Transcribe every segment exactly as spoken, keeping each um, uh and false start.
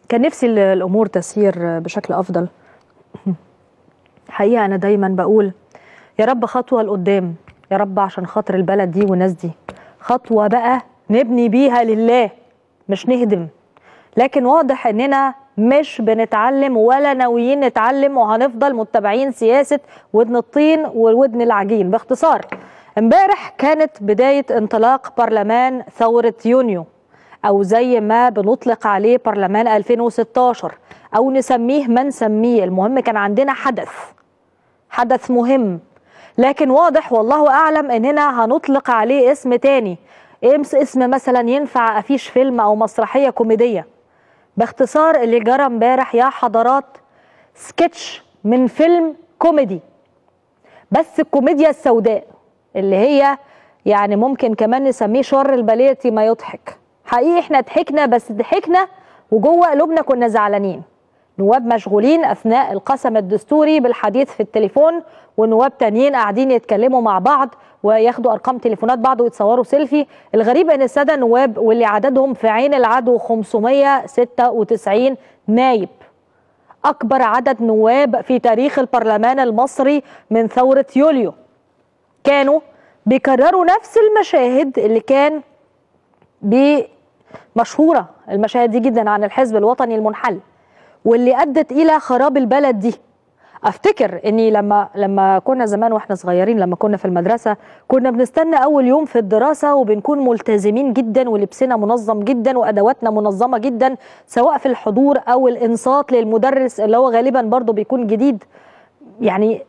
كان نفسي الأمور تسير بشكل أفضل. حقيقة أنا دايما بقول يا رب خطوة لقدام، يا رب عشان خاطر البلد دي والناس دي، خطوة بقى نبني بيها لله مش نهدم. لكن واضح إننا مش بنتعلم ولا ناويين نتعلم، وهنفضل متبعين سياسة ودن الطين والودن العجين. باختصار، امبارح كانت بداية انطلاق برلمان ثورة يونيو، أو زي ما بنطلق عليه برلمان ألفين وستاشر، أو نسميه ما نسميه، المهم كان عندنا حدث حدث مهم. لكن واضح والله أعلم إننا هنطلق عليه اسم تاني، اسم مثلا ينفع أفيش فيلم أو مسرحية كوميدية. باختصار اللي جرى امبارح يا حضرات سكتش من فيلم كوميدي، بس الكوميديا السوداء اللي هي يعني ممكن كمان نسميه شر البلية ما يضحك. حقيقي احنا ضحكنا، بس ضحكنا وجوه قلوبنا كنا زعلانين. نواب مشغولين اثناء القسم الدستوري بالحديث في التليفون، ونواب تانيين قاعدين يتكلموا مع بعض وياخدوا ارقام تليفونات بعض ويتصوروا سيلفي. الغريب ان الساده النواب واللي عددهم في عين العدو خمسمائة وستة وتسعين نايب، اكبر عدد نواب في تاريخ البرلمان المصري من ثوره يوليو، كانوا بيكرروا نفس المشاهد اللي كان بمشهوره المشاهد دي جدا عن الحزب الوطني المنحل، واللي ادت الى خراب البلد دي. افتكر اني لما لما كنا زمان واحنا صغيرين، لما كنا في المدرسه، كنا بنستنى اول يوم في الدراسه وبنكون ملتزمين جدا ولبسنا منظم جدا وادواتنا منظمه جدا، سواء في الحضور او الانصات للمدرس اللي هو غالبا برضه بيكون جديد. يعني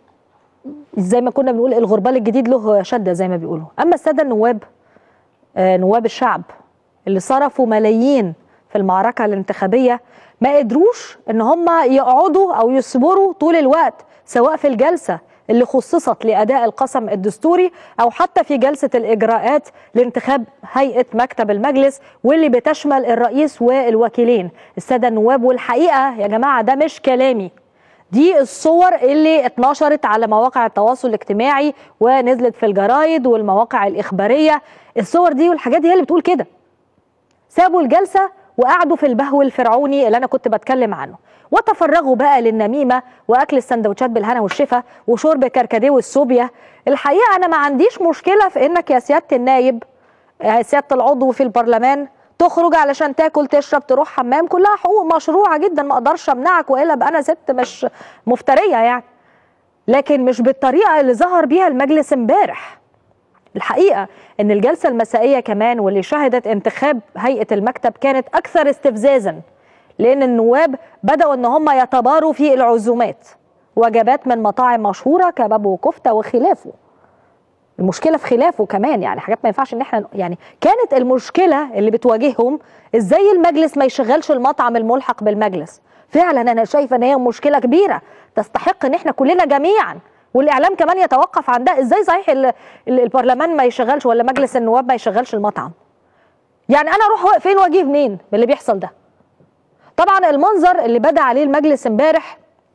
زي ما كنا بنقول الغربال الجديد له شده زي ما بيقولوا. اما الساده النواب، آه نواب الشعب اللي صرفوا ملايين في المعركه الانتخابيه، ما قدروش ان هم يقعدوا او يصبروا طول الوقت، سواء في الجلسه اللي خصصت لاداء القسم الدستوري او حتى في جلسه الاجراءات لانتخاب هيئه مكتب المجلس، واللي بتشمل الرئيس والوكيلين الساده النواب. والحقيقه يا جماعه ده مش كلامي، دي الصور اللي اتنشرت على مواقع التواصل الاجتماعي ونزلت في الجرايد والمواقع الاخباريه. الصور دي والحاجات دي هي اللي بتقول كده. سابوا الجلسه وقعدوا في البهو الفرعوني اللي انا كنت بتكلم عنه، وتفرغوا بقى للنميمه واكل السندوتشات بالهنا والشفا وشرب كركديه والسوبيا. الحقيقه انا ما عنديش مشكله في انك يا سياده النايب، سياده العضو في البرلمان، تخرج علشان تاكل تشرب تروح حمام، كلها حقوق مشروعه جدا، ما اقدرش امنعك، والا بقى انا ست مش مفتريه يعني. لكن مش بالطريقه اللي ظهر بيها المجلس امبارح. الحقيقه ان الجلسه المسائيه كمان واللي شهدت انتخاب هيئه المكتب كانت اكثر استفزازا، لان النواب بداوا ان هم يتباروا في العزومات، وجبات من مطاعم مشهوره كباب وكفته وخلافه. المشكله في خلافه كمان، يعني حاجات ما ينفعش ان احنا يعني. كانت المشكله اللي بتواجههم ازاي المجلس ما يشغلش المطعم الملحق بالمجلس. فعلا انا شايفه ان هي مشكله كبيره تستحق ان احنا كلنا جميعا والاعلام كمان يتوقف عن ده. ازاي صحيح البرلمان ما يشغلش ولا مجلس النواب ما يشغلش المطعم؟ يعني انا اروح فين واجي منين من اللي بيحصل ده؟ طبعا المنظر اللي بدا عليه المجلس امبارح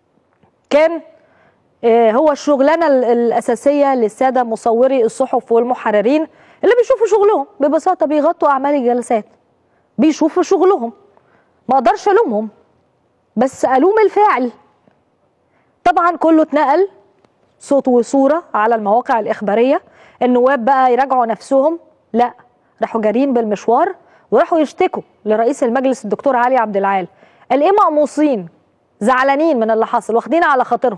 كان هو الشغلانه الاساسيه للساده مصوري الصحف والمحررين اللي بيشوفوا شغلهم ببساطه، بيغطوا اعمال الجلسات، بيشوفوا شغلهم. ما اقدرش الومهم، بس الوم الفاعل. طبعا كله اتنقل صوت وصوره على المواقع الاخباريه. النواب بقى يراجعوا نفسهم، لا، راحوا جارين بالمشوار وراحوا يشتكوا لرئيس المجلس الدكتور علي عبد العال. قال ايه؟ مقموصين، زعلانين من اللي حصل، واخدين على خاطرهم.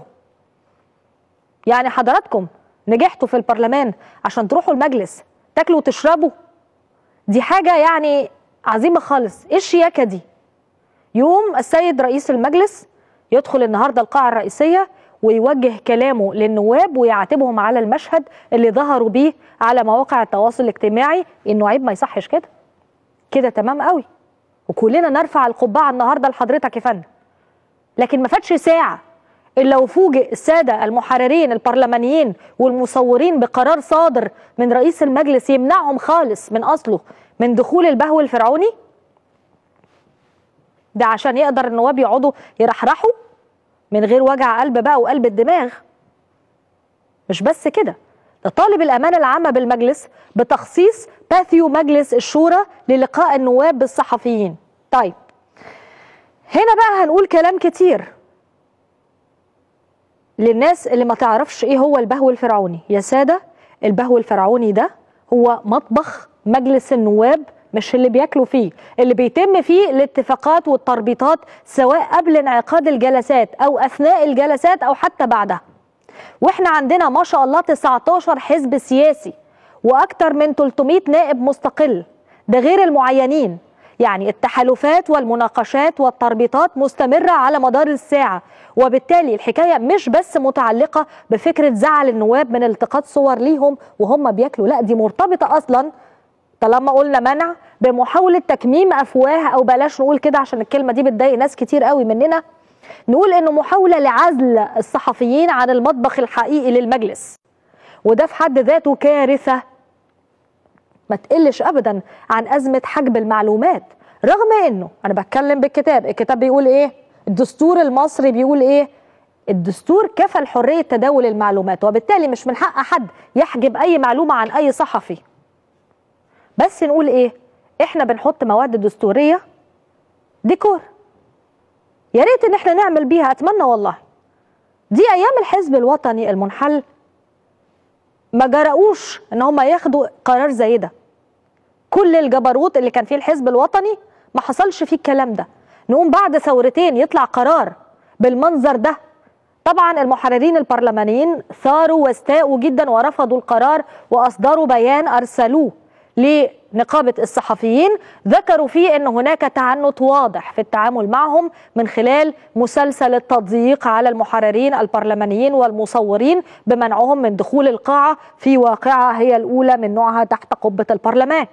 يعني حضراتكم نجحتوا في البرلمان عشان تروحوا المجلس تاكلوا وتشربوا؟ دي حاجه يعني عظيمه خالص. ايه الشياكه دي؟ يوم السيد رئيس المجلس يدخل النهارده القاعه الرئيسيه ويوجه كلامه للنواب ويعاتبهم على المشهد اللي ظهروا بيه على مواقع التواصل الاجتماعي، انه عيب، ما يصحش كده. كده تمام قوي، وكلنا نرفع القبعه النهارده لحضرتك يا فندم. لكن ما فاتش ساعه الا وفوجئ الساده المحررين البرلمانيين والمصورين بقرار صادر من رئيس المجلس يمنعهم خالص من اصله من دخول البهو الفرعوني ده، عشان يقدر النواب يقعدوا يرحرحوا من غير وجع قلب بقى وقلب الدماغ. مش بس كده، ده طالب الامانه العامه بالمجلس بتخصيص باثيو مجلس الشورى للقاء النواب بالصحفيين. طيب هنا بقى هنقول كلام كتير للناس اللي ما تعرفش ايه هو البهو الفرعوني. يا سادة، البهو الفرعوني ده هو مطبخ مجلس النواب، مش اللي بياكلوا فيه، اللي بيتم فيه الاتفاقات والتربيطات سواء قبل انعقاد الجلسات او اثناء الجلسات او حتى بعدها. واحنا عندنا ما شاء الله تسعتاشر حزب سياسي واكثر من ثلاثمائة نائب مستقل، ده غير المعينين. يعني التحالفات والمناقشات والتربيطات مستمرة على مدار الساعة، وبالتالي الحكاية مش بس متعلقة بفكرة زعل النواب من التقاط صور ليهم وهم بياكلوا، لا، دي مرتبطة أصلا طالما قلنا منع بمحاولة تكميم أفواه، أو بلاش نقول كده عشان الكلمة دي بتضايق ناس كتير قوي مننا، نقول إنه محاولة لعزل الصحفيين عن المطبخ الحقيقي للمجلس، وده في حد ذاته كارثة ما تقلش أبدا عن أزمة حجب المعلومات. رغم إنه أنا بتكلم بالكتاب، الكتاب بيقول إيه؟ الدستور المصري بيقول إيه؟ الدستور كفل حرية تداول المعلومات، وبالتالي مش من حق حد يحجب أي معلومة عن أي صحفي. بس نقول إيه؟ إحنا بنحط مواد دستورية ديكور، يا ريت إن إحنا نعمل بيها، أتمنى والله. دي أيام الحزب الوطني المنحل ما جرؤوش إن هم ياخدوا قرار زي ده. كل الجبروت اللي كان فيه الحزب الوطني ما حصلش فيه الكلام ده. نقوم بعد ثورتين يطلع قرار بالمنظر ده. طبعا المحررين البرلمانيين ثاروا واستاءوا جدا ورفضوا القرار، واصدروا بيان ارسلوه لنقابة الصحفيين، ذكروا فيه ان هناك تعنت واضح في التعامل معهم من خلال مسلسل التضييق على المحررين البرلمانيين والمصورين بمنعهم من دخول القاعة في واقعة هي الاولى من نوعها تحت قبة البرلمان،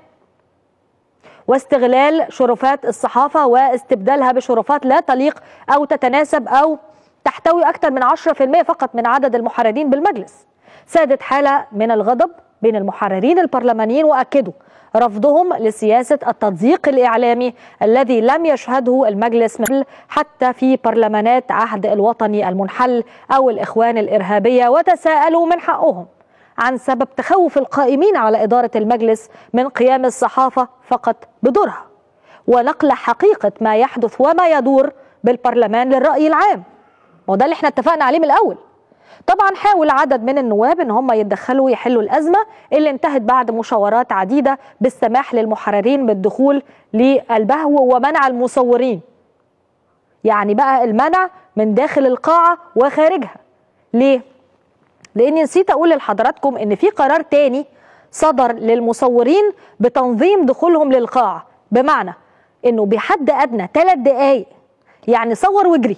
واستغلال شرفات الصحافة واستبدالها بشرفات لا تليق أو تتناسب أو تحتوي أكثر من عشرة في المئة فقط من عدد المحررين بالمجلس. سادت حالة من الغضب بين المحررين البرلمانيين، وأكدوا رفضهم لسياسة التضييق الإعلامي الذي لم يشهده المجلس مثل حتى في برلمانات عهد الوطني المنحل أو الإخوان الإرهابية، وتساءلوا من حقهم عن سبب تخوف القائمين على إدارة المجلس من قيام الصحافة فقط بدورها ونقل حقيقة ما يحدث وما يدور بالبرلمان للرأي العام، وده اللي احنا اتفقنا عليه من الأول. طبعا حاول عدد من النواب ان هم يتدخلوا يحلوا الأزمة اللي انتهت بعد مشاورات عديدة بالسماح للمحررين بالدخول للبهو ومنع المصورين، يعني بقى المنع من داخل القاعة وخارجها. ليه؟ لأني نسيت أقول لحضراتكم إن في قرار تاني صدر للمصورين بتنظيم دخولهم للقاعة، بمعنى إنه بحد أدنى ثلاث دقايق، يعني صور واجري.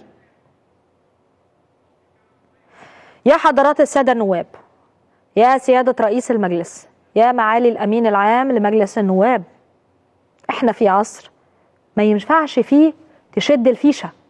يا حضرات السادة النواب، يا سيادة رئيس المجلس، يا معالي الأمين العام لمجلس النواب، إحنا في عصر ما ينفعش فيه تشد الفيشة.